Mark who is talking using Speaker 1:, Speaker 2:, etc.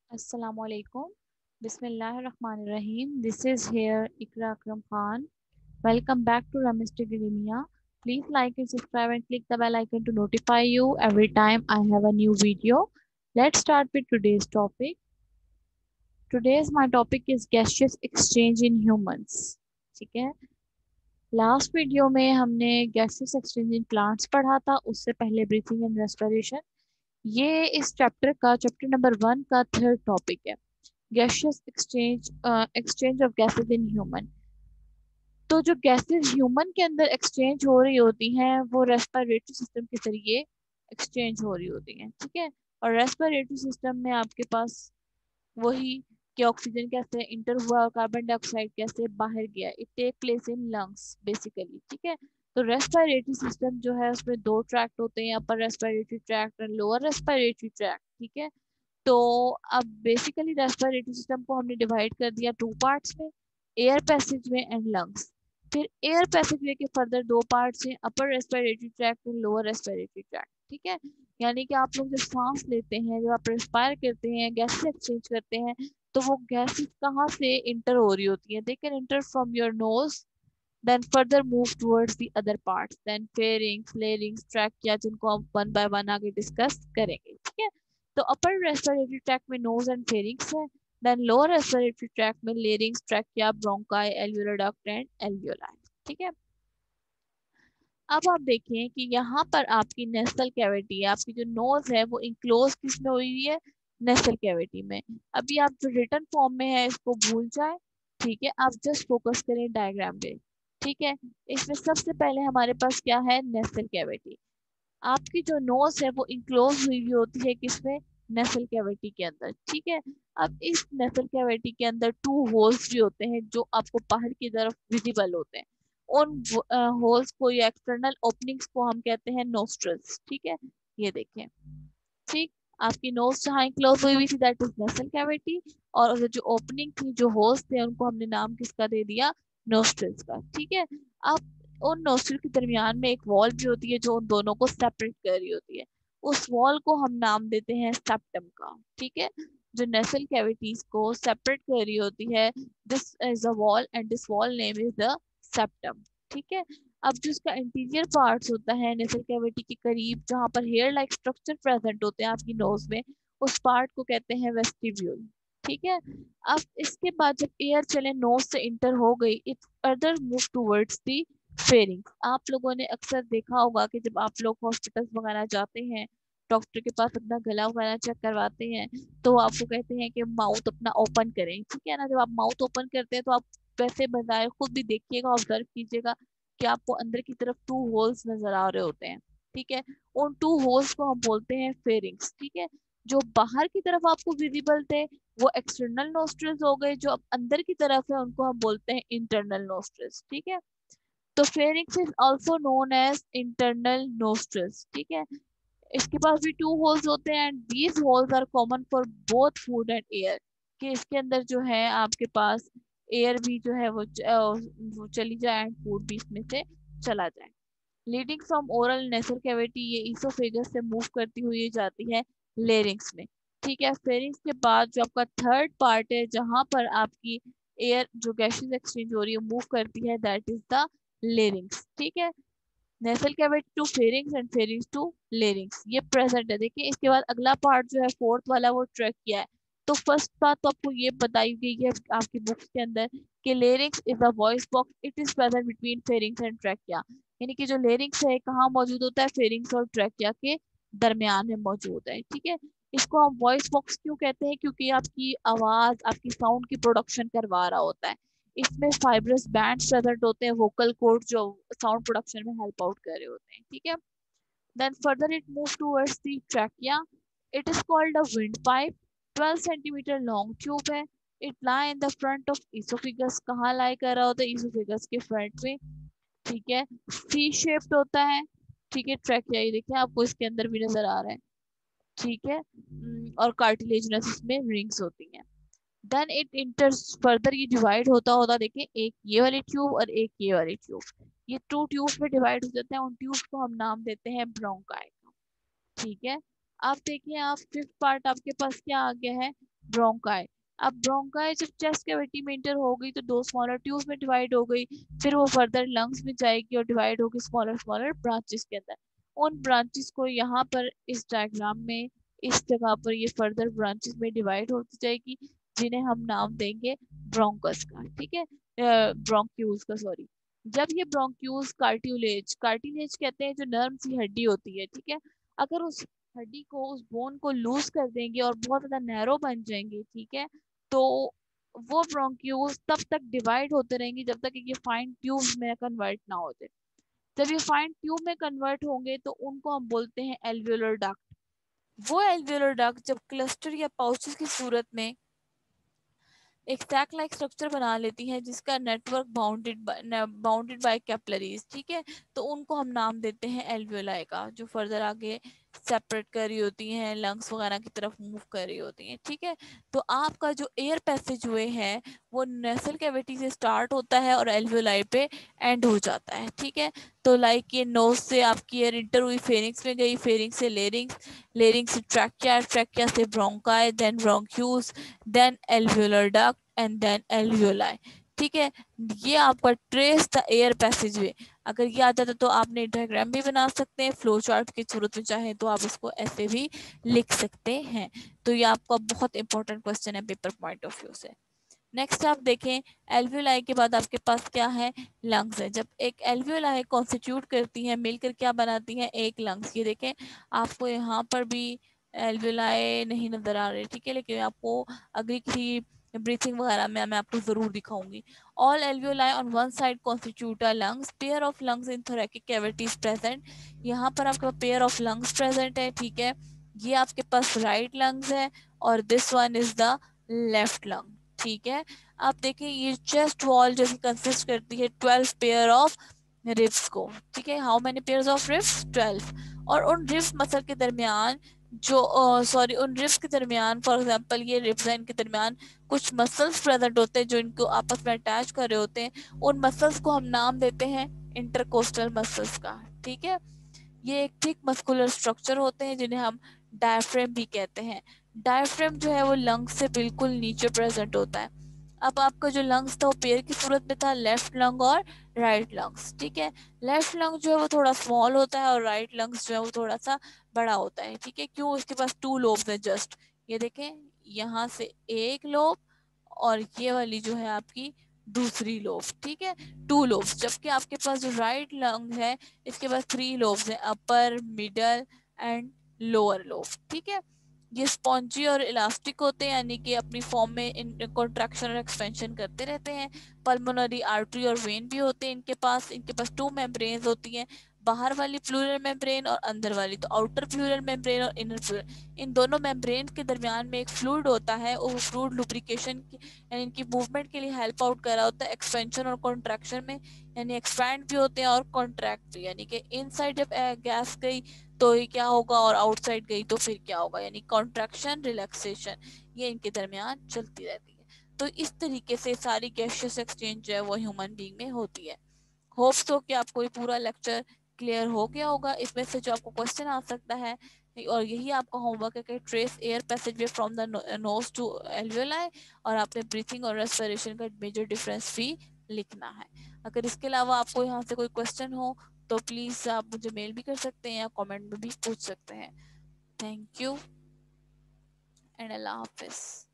Speaker 1: Assalamualaikum. Bismillahirrahmanirrahim. This is here Ikra Akram Khan. Welcome back to Ramist Academia. Please like and subscribe and click the bell icon to notify you every time I have a new video. Let's start with today's topic. Today's my topic is gaseous exchange in humans. ठीक है, last video में हमने gases exchange in plants पढ़ा था, उससे पहले breathing and respiration. ये इस चैप्टर नंबर 1 का थर्ड टॉपिक है, gaseous exchange of gases in human. तो जो गैसेस ह्यूमन के अंदर एक्सचेंज हो रही होती हैं वो रेस्पिरेटरी सिस्टम के जरिए एक्सचेंज हो रही होती हैं, ठीक है। और रेस्पिरेटरी सिस्टम में आपके पास वही कि ऑक्सीजन कैसे इंटर हुआ और कार्बन डाइऑक्साइड कैसे बाहर गया, it take place in lungs basically, ठीक है। तो रेस्पिरेटरी सिस्टम जो है उसमें दो ट्रैक्ट होते हैं, अपर रेस्पिरेटरी ट्रैक्ट और लोअर रेस्पिरेटरी ट्रैक्ट, ठीक है। तो अब बेसिकली रेस्पिरेटरी सिस्टम को हमने डिवाइड कर दिया टू पार्ट्स में, एयर पैसेजवे एंड लंग्स। फिर एयर पैसेजवे के फर्दर दो पार्ट्स हैं, अपर रेस्पिरेटरी ट्रैक्ट और लोअर रेस्पिरेटरी ट्रैक्ट, ठीक है। यानी कि आप लोग जब सांस लेते हैं, जब आप रेस्पायर करते हैं, गैसेस एक्सचेंज करते हैं, तो वो गैसेस कहाँ से इंटर हो रही होती है? They can enter from your nose, then further move towards the other parts, then pharynx, larynx, trachea, जिनको हम वन बाय वन आगे डिस्कस करेंगे, ठीक है। तो अपर रेस्पिरेटरी ट्रैक्ट में नोज एंड फेरिंक्स है, देन लोअर रेस्पिरेटरी ट्रैक्ट में larynx, trachea, bronchi, alveolar duct and alveoli, ठीक है। अब आप देखें कि यहाँ पर आपकी नेसल कैविटी है, आपकी जो नोज है वो इंक्लोज किसमें हुई है? नेसल कैविटी में। अभी आप जो रिटर्न फॉर्म में है इसको भूल जाए, ठीक है, आप जस्ट फोकस करें डायग्राम पे, ठीक है। इसमें सबसे पहले हमारे पास क्या है? Nasal cavity. आपकी जो नोज है वो इंक्लोज हुई हुई होती है किसमें? नेसल कैविटी के अंदर, ठीक है। अब इस नेसल कैविटी के अंदर टू होल्स भी होते हैं जो आपको बाहर की तरफ विजिबल होते हैं। उन होल्स को या एक्सटर्नल ओपनिंग्स को हम कहते हैं नोस्ट्रल्स, ठीक है। ये देखें, ठीक, आपकी नोज जहाँ क्लोज हुई हुई थी दैट इज नेसल कैविटी, और जो ओपनिंग थी, जो होल्स थे, उनको हमने नाम किसका दे दिया? नोस्ट्रल्स का, ठीक है। अब उन नोस्ट्रल के दरमियान में एक वॉल भी होती है जो उन दोनों को सेपरेट कर रही होती है, उस वॉल को हम नाम देते हैं सेप्टम का, ठीक है। जो नेसल कैविटीज को सेपरेट कर रही होती है, this is a wall and this wall name is the septum, ठीक है। अब जो इसका इंटीरियर पार्ट्स होता है नेसल कैविटी के करीब, जहाँ पर हेयर लाइक स्ट्रक्चर प्रेजेंट होते हैं आपकी नोज में, उस पार्ट को कहते हैं वेस्टिब्यूल, ठीक है। अब इसके बाद जब एयर चले नोज से इंटर हो गई, it further move towards the pharynx. आप लोगों ने अक्सर देखा होगा कि जब आप लोग हॉस्पिटल्स वगैरह जाते हैं, डॉक्टर के पास अपना गला वगैरह चेक करवाते हैं, तो वो आपको कहते हैं कि माउथ अपना ओपन करें, ठीक है ना। जब आप माउथ ओपन करते हैं तो आप वैसे बजाय खुद भी देखिएगा, ऑब्जर्व कीजिएगा कि आपको अंदर की तरफ टू होल्स नजर आ रहे होते हैं, ठीक है। उन टू होल्स को हम बोलते हैं फेरिंग्स, ठीक है। जो बाहर की तरफ आपको विजिबल थे वो एक्सटर्नल नोस्ट्रल्स हो गए, जो अब अंदर की तरफ है उनको हम बोलते हैं इंटरनल नोस्ट्रल्स, ठीक है। तो pharynx is also known as internal nostrils, ठीक है। इसके पास भी टू होल्स होते हैं and these holes are common for both food and air, कि इसके अंदर जो है आपके पास एयर भी जो है वो चली जाए एंड फूड भी इसमें से चला जाए। Leading from oral nasal cavity, ये ईसोफेगस से मूव करती हुई जाती है लेरिंग्स में, ठीक है। फेरिंग्स के बाद जो आपका थर्ड पार्ट है जहां पर आपकी एयर जो गैसेस एक्सचेंज हो रही है मूव करती है, दैट इज द लेरिंग्स, ठीक है। Nasal cavity to pharynx and pharynx to larynx, ये प्रेजेंट है। देखिए इसके बाद अगला पार्ट जो है फोर्थ वाला वो ट्रैकिया है। तो फर्स्ट बात तो आपको ये बताई गई है आपकी बुक्स के अंदर कि larynx is a voice box, it is present between pharynx and trachea. यानी कि जो लेरिंग्स है कहाँ मौजूद होता है? फेरिंग्स और ट्रैकिया के दरमियान में मौजूद है, ठीक है। इसको हम वॉइस बॉक्स क्यों कहते हैं? क्योंकि आपकी आवाज, आपकी साउंड की प्रोडक्शन करवा रहा होता है। इसमें फाइब्रस बैंड्स प्रेजेंट होते हैं, वोकल कोड जो साउंड प्रोडक्शन में हेल्प आउट कर रहे होते हैं, ठीक है। Then further it move towards the trachea, it is called a windpipe, 12 centimetre long tube है। It lie in the front of oesophagus, कहाँ लाई कर रहा होता है? इसोफिगस के फ्रंट में, ठीक है। सी शेप्ड होता है, ठीक है। ट्रैकिया ये देखिए आपको इसके अंदर भी नजर आ रहा है, ठीक है। और कार्टिलेजिनस इसमें रिंग्स होती हैं। देन इट इंटर्स फर्दर, ये डिवाइड होता होता देखिए, एक ये वाली ट्यूब और एक ये वाली ट्यूब, ये टू ट्यूब्स में डिवाइड हो जाते हैं। उन ट्यूब्स को हम नाम देते हैं ब्रोंकाई, ठीक है। अब देखिए आप फिफ्थ पार्ट आपके पास क्या आ गया है? ब्रोंकाई। अब ब्रोंकाई जब चेस्ट कैविटी में इंटर हो गई तो दो स्मॉलर ट्यूब्स में डिवाइड हो गई, फिर वो फर्दर लंग्स में जाएगी और डिवाइड होगी स्मॉलर स्मॉलर ब्रांचेस के अंदर। उन ब्रांचेस को यहाँ पर इस डायग्राम में इस जगह पर ये फर्दर ब्रांचेस में डिवाइड होती जाएगी, जिन्हें हम नाम देंगे ब्रोंकस का, ठीक है, ब्रोंक्यूल्स का, सॉरी। जब ये ब्रोंक्यूल्स कार्टिलेज, कार्टिलेज कहते हैं जो नर्म सी हड्डी होती है, ठीक है, अगर उस हड्डी को, उस बोन को लूज कर देंगे और बहुत ज्यादा नैरो बन जाएंगे, ठीक है, तो वो ब्रोंक्यूल्स तब तक डिवाइड होते रहेंगे जब तक कि ये फाइन ट्यूब में कन्वर्ट ना हो जाए। जब ये फाइन ट्यूब में कन्वर्ट होंगे तो उनको हम बोलते हैं एल्वियोलर डक्ट। वो एल्वियोलर डक्ट जब क्लस्टर या पाउचेस की सूरत में एक सैक लाइक स्ट्रक्चर बना लेती है जिसका नेटवर्क बाउंडेड बाय कैपिलरीज, ठीक है, तो उनको हम नाम देते हैं एल्वियोलाई का, जो फर्दर आगे सेपरेट कर रही होती हैं, लंग्स वगैरह की तरफ मूव कर रही होती हैं, ठीक है। तो आपका जो एयर पैसेज वे है वो नेसल कैविटी से स्टार्ट होता है और एल्वियोलाई पे एंड हो जाता है, ठीक है। तो लाइक ये नोज से आपकी एयर इंटर हुई, फेरिंग्स में गई, फेरिंग्स से लेरिंग्स, लेरिंग्स से ट्रैकिया, ट्रैकिया से bronchi, then bronchioles, then alveolar duct and then alveoli, ठीक है। ये आपका ट्रेस द एयर पैसेजवे, अगर ये आ जाता तो आपने डायग्राम भी बना सकते हैं, फ्लो चार्ट की सूरत में चाहे तो आप इसको ऐसे भी लिख सकते हैं। तो ये आपका बहुत इंपॉर्टेंट क्वेश्चन है पेपर पॉइंट ऑफ व्यू से। नेक्स्ट आप देखें, एल्वियोलाई के बाद आपके पास क्या है, लंग्स है। जब एक एल्वियोलाई कॉन्स्टिट्यूट करती है, मिलकर क्या बनाती है, एक लंग्स। ये देखें, आपको यहाँ पर भी एल्वियोलाई नहीं नजर आ रही, ठीक है, लेकिन आपको अगली किसी ब्रीथिंग वगैरह में मैं आपको जरूर दिखाऊंगी। All alveoli on one side constitute a lungs, pair of lungs in thoracic cavities present. यहाँ पर आपका पेयर ऑफ लंग्स प्रेजेंट है, ठीक है। ये आपके पास राइट लंग्स है और this one is the left lung, ठीक है। आप देखें ये चेस्ट वॉल जो कंसिस्ट करती है 12 पेयर ऑफ रिब्स को, ठीक है। How many pairs of ribs, 12। और उन रिब्स मसल के दरमियान जो सॉरी उन रिब्स के दरमियान, फॉर एग्जांपल ये रिब्स हैं, इनके दरमियान कुछ मसल्स प्रेजेंट होते हैं जो इनको आपस में अटैच कर रहे होते हैं। उन मसल्स को हम नाम देते हैं इंटरकोस्टल मसल्स का, ठीक है। ये एक थिक मस्कुलर स्ट्रक्चर होते हैं जिन्हें हम डायफ्रेम भी कहते हैं। डायफ्रेम जो है वो लंग्स से बिल्कुल नीचे प्रेजेंट होता है। अब आपका जो लंग्स था वो पेयर की सूरत में था, लेफ्ट लंग और राइट लंग्स, ठीक है। लेफ्ट लंग जो है वो थोड़ा स्मॉल होता है और राइट लंग्स जो है वो थोड़ा सा बड़ा होता है, ठीक है। क्यों, उसके पास टू लोब्स है जस्ट, ये देखें, यहाँ से एक लोब और ये वाली जो है आपकी दूसरी लोब, ठीक है, टू लोब्स। जबकि आपके पास जो राइट लंग है इसके पास थ्री लोब्स हैं, upper, middle and lower lobe, ठीक है। ये स्पॉन्जी और इलास्टिक होते हैं, यानी कि अपनी फॉर्म में इन कॉन्ट्रैक्शन और एक्सपेंशन करते रहते हैं। पल्मोनरी आर्टरी और वेन भी होते हैं इनके पास टू मेम्ब्रेन्स होती हैं, बाहर वाली प्लूरल मेम्ब्रेन और अंदर वाली, तो आउटर प्लूरल मेम्ब्रेन और इनर प्लूरल, इन दोनों मेम्ब्रेन के दरमियान में एक फ्लूइड होता है, वो फ्लूइड लुब्रिकेशन यानी इनकी मूवमेंट के लिए हेल्प आउट कर रहा होता है एक्सपेंशन और कॉन्ट्रैक्शन में, यानी एक्सपैंड भी होते हैं और कॉन्ट्रैक्ट भी, यानी कि इनसाइड जब गैस गई तो ये क्या होगा और आउटसाइड गई तो फिर क्या होगा, यानी कॉन्ट्रैक्शन रिलैक्सेशन, ये इनके दरमियान चलती रहती है। तो इस तरीके से सारी गैसियस एक्सचेंज जो है वो ह्यूमन बीइंग में होती है। होप्स तो कि आपको ये पूरा लेक्चर क्लियर हो गया होगा। इसमें से जो आपको क्वेश्चन आ सकता है और यही आपका होमवर्क है कि trace air passageway from the nose to alveoli, और आपने ब्रीथिंग और रेस्पिरेशन का मेजर डिफरेंस भी लिखना है। अगर इसके अलावा आपको यहाँ से कोई क्वेश्चन हो तो प्लीज़ आप मुझे मेल भी कर सकते हैं या कमेंट में भी पूछ सकते हैं। थैंक यू एंड अल्लाह हाफिज़।